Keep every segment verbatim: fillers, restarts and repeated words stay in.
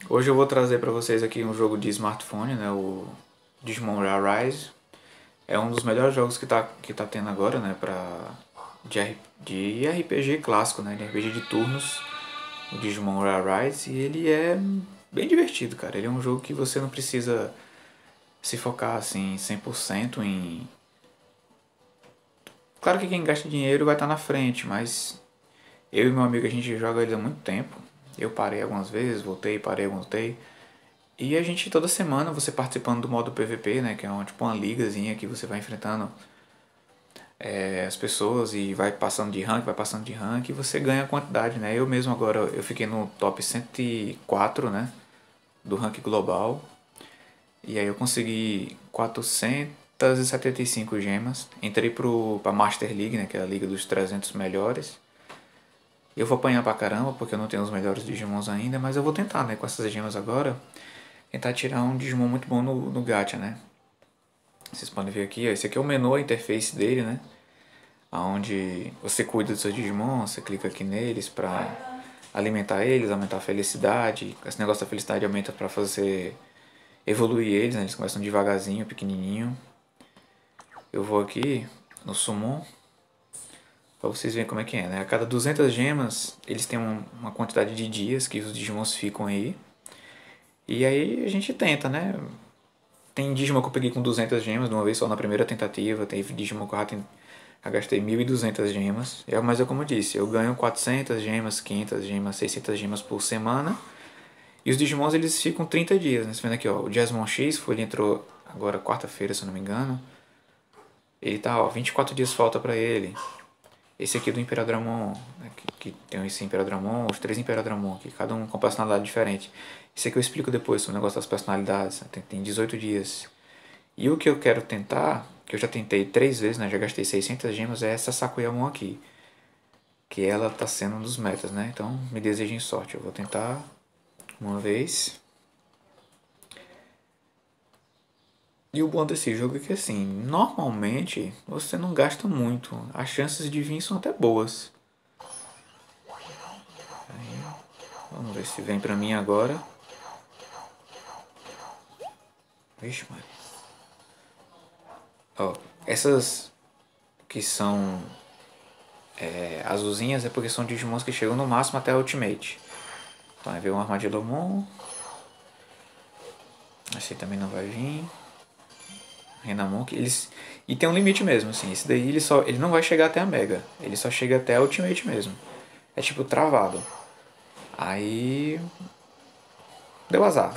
Hoje eu vou trazer para vocês aqui um jogo de smartphone, né, o Digimon Rise. É um dos melhores jogos que tá, que tá tendo agora, né, pra, de, R- de R P G clássico, né, de R P G de turnos, o Digimon Rise. E ele é bem divertido, cara. Ele é um jogo que você não precisa se focar assim cem por cento em... Claro que quem gasta dinheiro vai estar na frente, mas eu e meu amigo a gente joga ele há muito tempo. Eu parei algumas vezes, voltei, parei, voltei. E a gente toda semana você participando do modo P V P, né, que é uma, tipo uma ligazinha que você vai enfrentando é, as pessoas e vai passando de rank, vai passando de rank e você ganha quantidade, né? Eu mesmo agora eu fiquei no top cento e quatro, né, do rank global. E aí eu consegui quatrocentas e setenta e cinco gemas. Entrei pro pra Master League, né, que é a liga dos trezentos melhores. Eu vou apanhar pra caramba porque eu não tenho os melhores Digimons ainda, mas eu vou tentar, né, com essas gemas agora, tentar tirar um Digimon muito bom no, no gacha, né? Vocês podem ver aqui, ó, esse aqui é o menu, a interface dele, né? Onde você cuida dos seus Digimon, você clica aqui neles pra alimentar eles, aumentar a felicidade. Esse negócio da felicidade aumenta pra fazer evoluir eles, né? Eles começam devagarzinho, pequenininho. Eu vou aqui no Summon pra vocês verem como é que é, né? A cada duzentas gemas, eles têm uma quantidade de dias que os Digimons ficam aí. E aí a gente tenta, né? Tem Digimon que eu peguei com duzentas gemas de uma vez só na primeira tentativa. Teve Digimon que eu já, tem... já gastei mil e duzentas gemas. É, mas é como eu disse, eu ganho quatrocentas gemas, quinhentas gemas, seiscentas gemas por semana. E os Digimons eles ficam trinta dias, né? Você vendo aqui, ó, o Jasmine X, foi, ele entrou agora quarta-feira, se eu não me engano. Ele tá, ó, vinte e quatro dias falta pra ele. Esse aqui é do Imperadramon, né, que, que tem esse Imperadramon, os três Imperadramon aqui, cada um com personalidade diferente. Isso aqui eu explico depois, o negócio das personalidades, né, tem, tem dezoito dias. E o que eu quero tentar, que eu já tentei três vezes, né, já gastei seiscentas gemas, é essa Sakuyamon aqui. Que ela tá sendo um dos metas, né, então me desejem sorte, eu vou tentar uma vez. E o bom desse jogo é que assim, normalmente você não gasta muito, as chances de vir são até boas. Vamos ver se vem pra mim agora. Vixe, mano. Ó, essas que são é, azulzinhas é porque são Digimons que chegam no máximo até a Ultimate. Então vai ver um Armadillomon. Esse também não vai vir. Renamon, que eles. E tem um limite mesmo, assim. Esse daí ele, só, ele não vai chegar até a Mega. Ele só chega até a Ultimate mesmo. É tipo travado. Aí. Deu azar.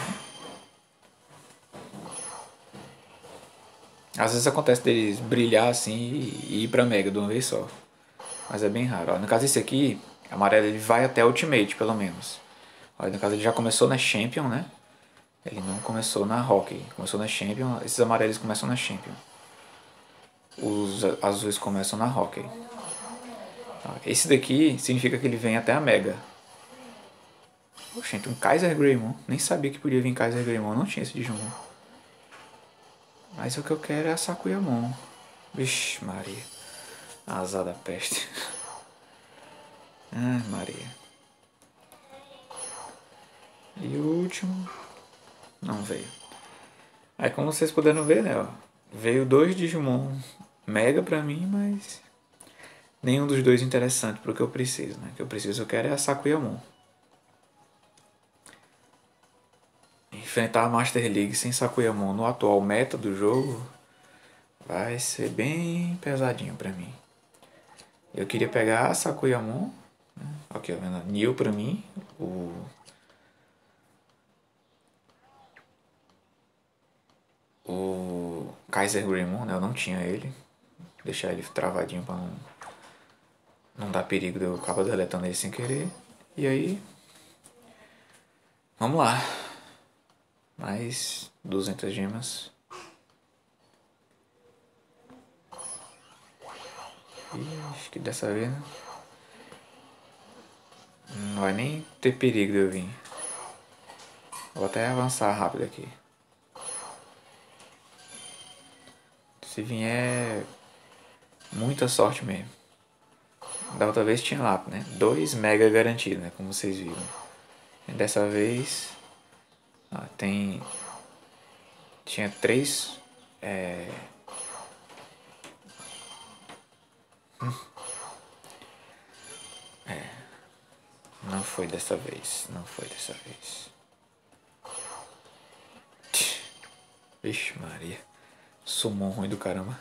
Às vezes acontece deles brilhar assim e ir pra Mega de uma vez só. Mas é bem raro. Ó, no caso esse aqui, amarelo ele vai até Ultimate, pelo menos. Ó, no caso ele já começou na Champion, né? Ele não começou na Hockey. Começou na Champion. Esses amarelos começam na Champion. Os azuis começam na Hockey. Esse daqui significa que ele vem até a Mega. Oxente, um Kaiser Greymon. Nem sabia que podia vir Kaiser Greymon. Não tinha esse Digimon. Mas o que eu quero é a Sakuyamon. Vixe, Maria. Azar da peste. Ah, Maria. E o último. Não veio. Aí como vocês puderam ver, né? Ó, veio dois Digimon Mega pra mim, mas nenhum dos dois interessante pro que eu preciso, né? O que eu preciso, eu quero é a Sakuyamon. Enfrentar a Master League sem Sakuyamon no atual meta do jogo vai ser bem pesadinho pra mim. Eu queria pegar a Sakuyamon, né? Aqui, ó, vendo? Nil pra mim, o, o Kaiser Greymon, né? Eu não tinha ele. Deixar ele travadinho pra não, não dar perigo de eu acabar deletando ele sem querer. E aí, vamos lá. Mais duzentas gemas. E acho que dessa vez, né? Não vai nem ter perigo de eu vir. Vou até avançar rápido aqui. Se vier, muita sorte mesmo. Da outra vez tinha lá, né? dois mega garantido, né? Como vocês viram. E dessa vez, Ah, tem... Tinha três... É... Não foi dessa vez. Não foi dessa vez. Vixe Maria. Summon ruim do caramba.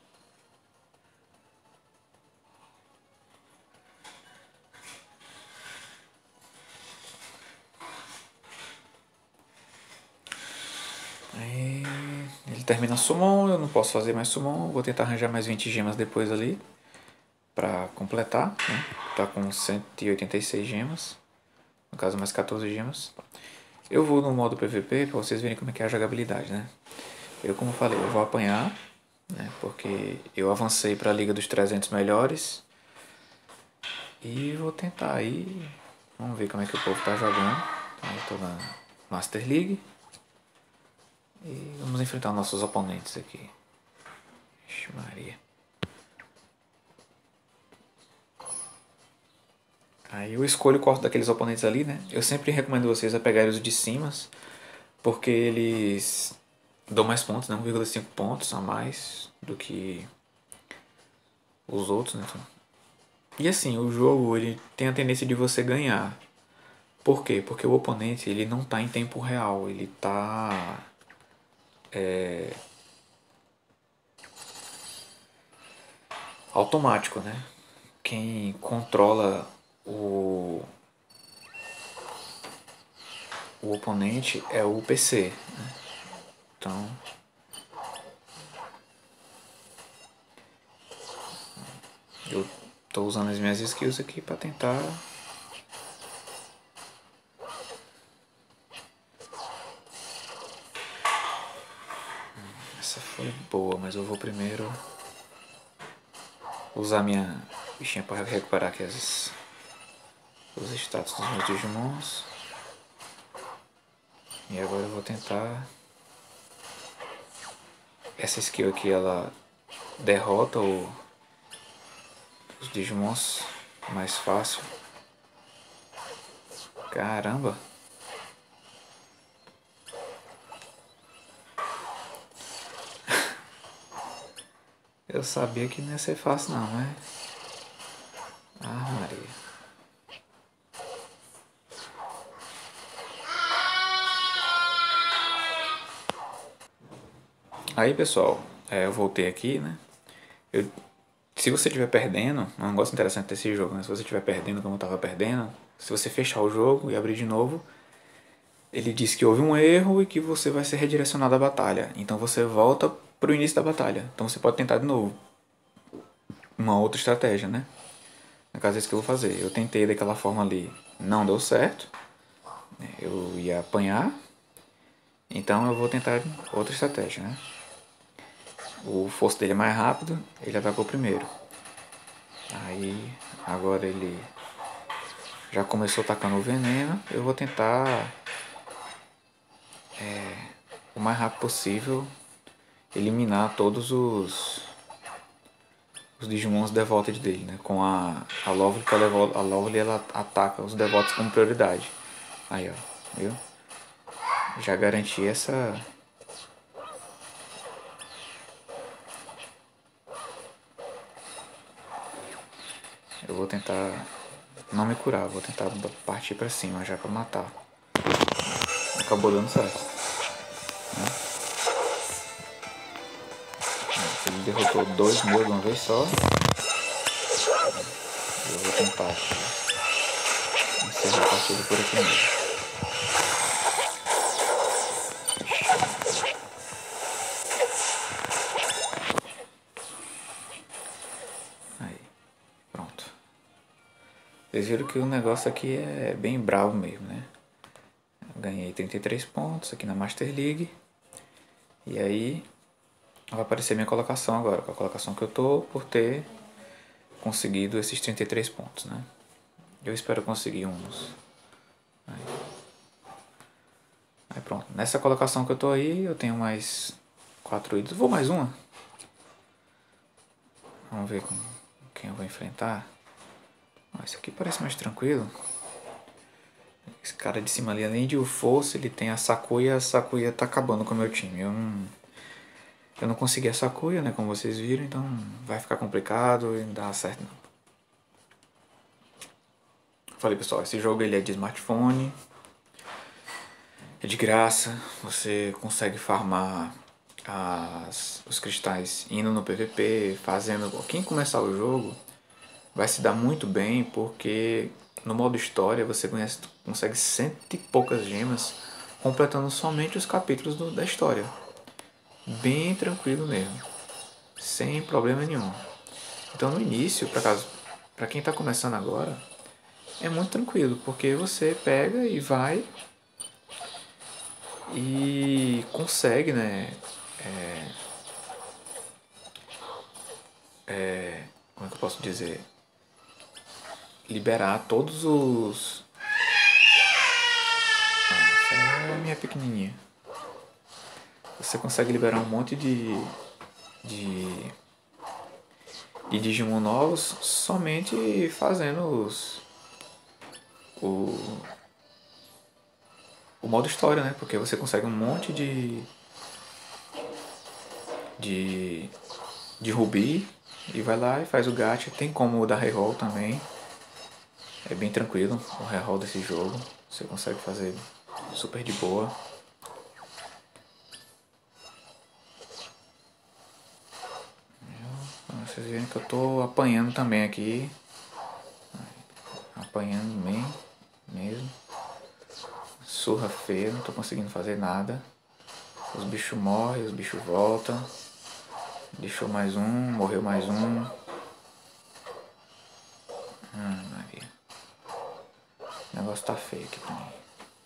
Aí ele termina summon, eu não posso fazer mais summon, vou tentar arranjar mais vinte gemas depois ali pra completar, né? Tá com cento e oitenta e seis gemas, no caso mais quatorze gemas. Eu vou no modo P V P pra vocês verem como é que é a jogabilidade, né? Eu, como falei, eu vou apanhar, né? Porque eu avancei pra Liga dos trezentos melhores e vou tentar aí, vamos ver como é que o povo tá jogando. Eu tô na Master League. E vamos enfrentar nossos oponentes aqui. Ixi Maria. Aí eu escolho qual daqueles oponentes ali, né? Eu sempre recomendo vocês a pegarem os de cima, porque eles dão mais pontos, né? um vírgula cinco pontos a mais do que os outros, né? E assim, o jogo ele tem a tendência de você ganhar. Por quê? Porque o oponente ele não está em tempo real, ele está é, automático, né? Quem controla o, o oponente é o P C, né? Então eu tô usando as minhas skills aqui para tentar essa foi boa, mas eu vou primeiro usar minha bichinha para recuperar aqui as, os status dos meus Digimons. E agora eu vou tentar. Essa skill aqui ela derrota o, os Digimons mais fácil. Caramba! Eu sabia que não ia ser fácil não, né? Ah, Maria. Aí pessoal, é, eu voltei aqui, né? Eu, se você estiver perdendo, é um negócio interessante desse jogo, né? Se você estiver perdendo como eu estava perdendo, se você fechar o jogo e abrir de novo, ele diz que houve um erro e que você vai ser redirecionado à batalha. Então você volta para o início da batalha. Então você pode tentar de novo. Uma outra estratégia, né? No caso é isso que eu vou fazer. Eu tentei daquela forma ali, não deu certo. Eu ia apanhar. Então eu vou tentar outra estratégia, né? O força dele é mais rápido, ele atacou primeiro. Aí agora ele já começou atacando o veneno. Eu vou tentar é, o mais rápido possível eliminar todos os os Digimons Devoted dele, né? Com a, a Lovely, que a Lovely ela ataca os Devotos como prioridade. Aí, ó, viu? Já garanti essa... Eu vou tentar não me curar, vou tentar partir pra cima já pra matar. Acabou dando certo. Né? Ele derrotou dois meus de uma vez só. Eu vou tentar encerrar a partida por aqui mesmo. Aí, pronto. Vocês viram que o negócio aqui é bem bravo mesmo, né? Eu ganhei trinta e três pontos aqui na Master League. E aí vai aparecer minha colocação agora, com a colocação que eu tô por ter conseguido esses trinta e três pontos, né? Eu espero conseguir uns. Aí. Aí pronto. Nessa colocação que eu tô aí, eu tenho mais quatro itens. Vou mais uma. Vamos ver com quem eu vou enfrentar. Ah, esse aqui parece mais tranquilo. Esse cara de cima ali, além de o Force, ele tem a Sakuya. A Sakuya tá acabando com o meu time. Eu não, eu não consegui a Sakuya, né? Como vocês viram, então vai ficar complicado e não dá certo não. Falei pessoal, esse jogo ele é de smartphone. É de graça. Você consegue farmar as, os cristais indo no P V P, fazendo... Quem começar o jogo vai se dar muito bem, porque no modo história você conhece, consegue cento e poucas gemas completando somente os capítulos do, da história. Bem tranquilo mesmo, sem problema nenhum. Então no início, para caso, para quem está começando agora, é muito tranquilo, porque você pega e vai e consegue, né? É, é, como é que eu posso dizer? Liberar todos os... Ah, essa é a minha pequenininha. Você consegue liberar um monte de, de, de Digimon novos somente fazendo os, o, o modo história, né? Porque você consegue um monte de, de, de Rubi e vai lá e faz o gacha. Tem como dar reroll também. É bem tranquilo o reroll desse jogo. Você consegue fazer super de boa. Vocês verem que eu tô apanhando também aqui. Apanhando bem mesmo. Surra feia, não tô conseguindo fazer nada. Os bichos morrem, os bichos voltam. Deixou mais um, morreu mais um. Ah, Maria. O negócio tá feio aqui pra mim.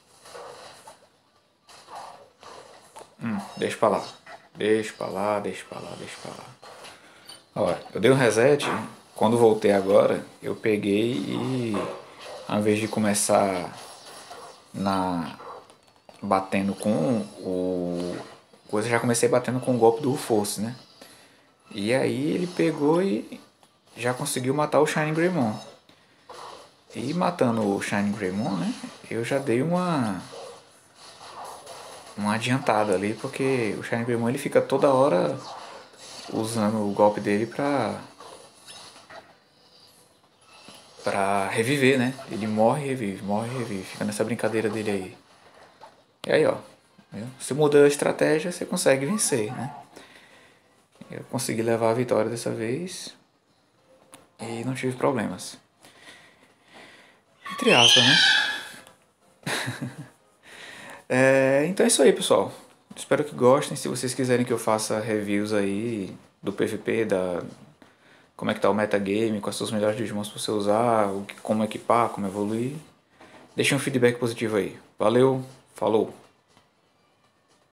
Hum, deixa pra lá. Deixa pra lá, deixa pra lá, deixa pra lá. Ó, eu dei um reset. Quando voltei agora, eu peguei e ao invés de começar na batendo com o coisa, já comecei batendo com o golpe do Force, né? E aí ele pegou e já conseguiu matar o Shining Greymon. E matando o Shining Greymon, né? Eu já dei uma uma adiantada ali, porque o Shining Greymon ele fica toda hora usando o golpe dele pra pra reviver, né? Ele morre e revive, morre e revive, fica nessa brincadeira dele aí. E aí, ó, se muda a estratégia, você consegue vencer, né? Eu consegui levar a vitória dessa vez e não tive problemas. Entre aspas, né? É, então é isso aí, pessoal. Espero que gostem. Se vocês quiserem que eu faça reviews aí do P V P, da como é que tá o metagame, quais são os melhores Digimons pra você usar, como equipar, como evoluir, deixem um feedback positivo aí. Valeu, falou!